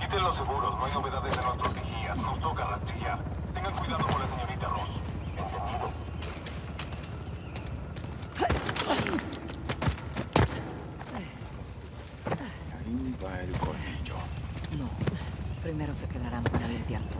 Quiten los seguros, no hay novedades de nuestros vigías. Nos toca rastrillar. Tengan cuidado con la señorita Ross. ¿Entendido? Ahí va el colmillo. No. Primero se quedarán para limpiar todo.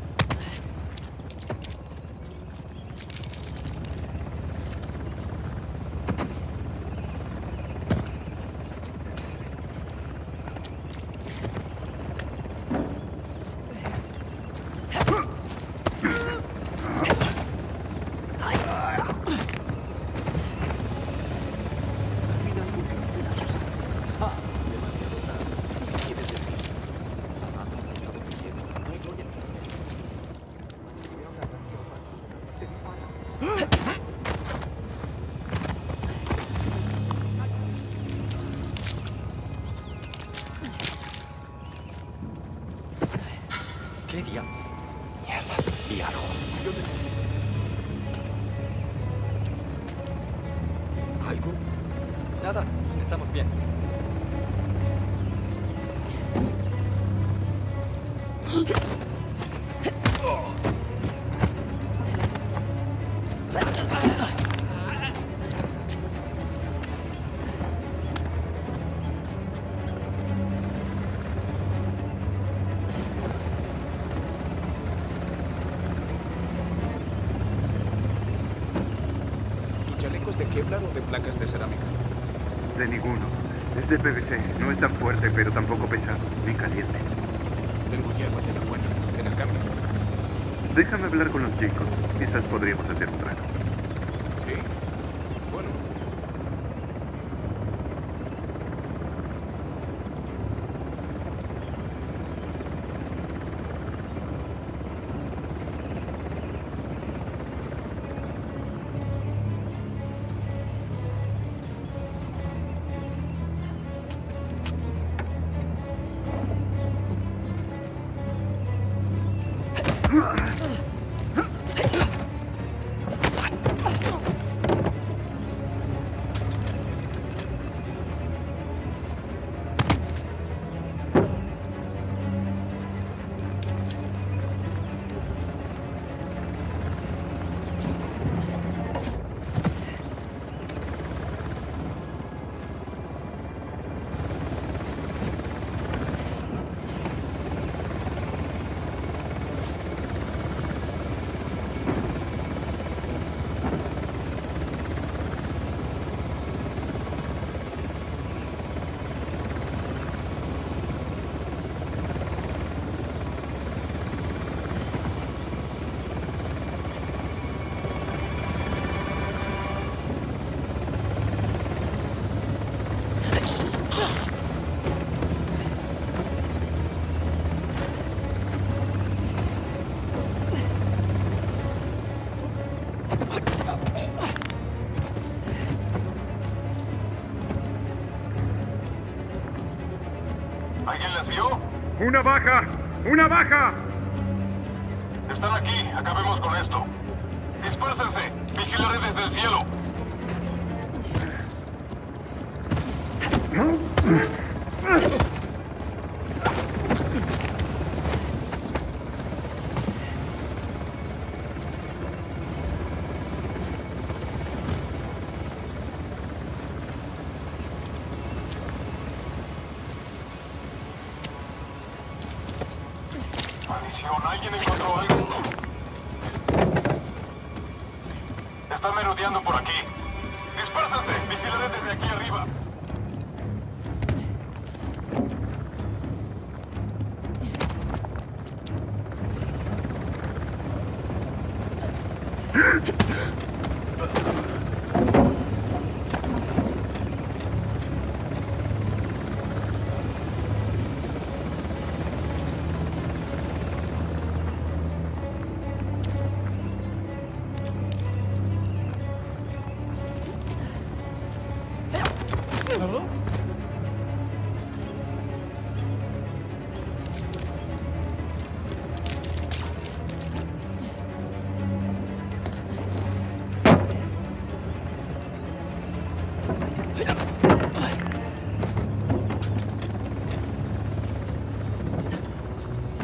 ¿Qué día? Mierda, vi algo. ¿Algo? Nada, estamos bien. ¿Tu chaleco es de Kevlar o de placas de cerámica? De ninguno. Es de PVC. No es tan fuerte, pero tampoco pesado, ni caliente. Tengo hierba de la buena. ¿En el cambio? Déjame hablar con los chicos. Quizás podríamos hacer un trato. Sí. Bueno. ¿Alguien las vio? ¡Una baja! ¡Una baja! Están aquí. Acabemos con esto. Dispérsense. Vigilaré desde el cielo. Maldición, ¿alguien encontró algo? Están merodeando por aquí. Dispérsense. Vigilaré desde aquí arriba.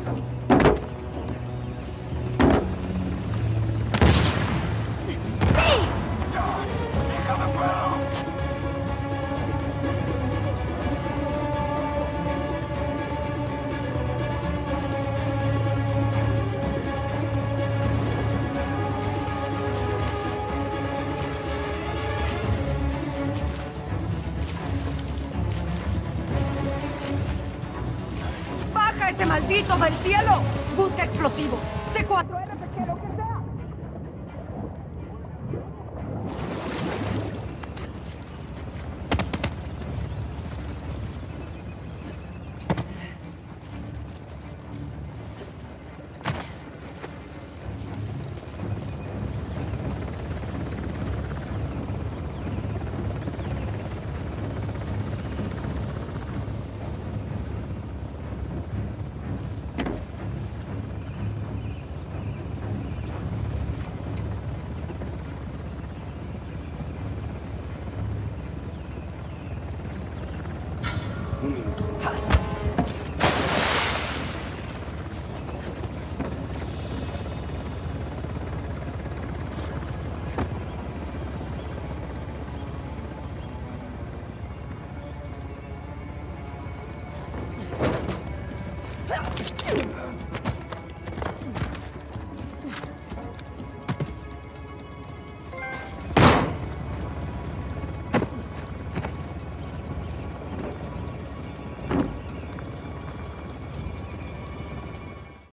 ¡Baja ese maldito del cielo! Busca explosivos. C4, RPG, lo que sea. Un minuto.